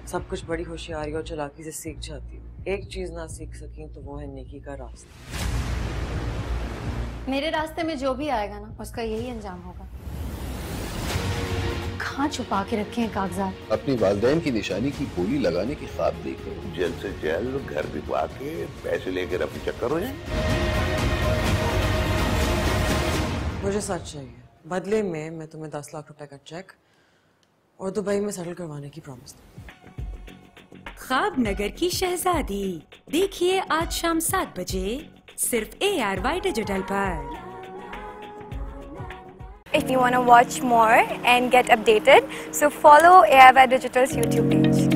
सब कुछ बड़ी होशियारी और चालाकी से सीख जाती हूँ। एक चीज ना सीख सकी तो वो है नेकी का रास्ता। मेरे रास्ते में जो भी आएगा ना उसका यही अंजाम होगा। कहाँ छुपा के रखे हैं कागजात? अपनी वालिदैन की निशानी की गोली लगाने की ख्वाब देखो। जल्द से जल्द घर बिकवा के पैसे लेकर अपने चक्कर हो जाए। मुझे सच चाहिए, बदले में मैं तुम्हें 10 लाख रुपए का चेक और दुबई में सेटल करवाने की प्रॉमिस दूँ। ख्वाब नगर की शहजादी देखिए आज शाम 7 बजे सिर्फ ARY डिजिटल पर। If you want to watch more and get updated, so follow ARY Digital's YouTube page.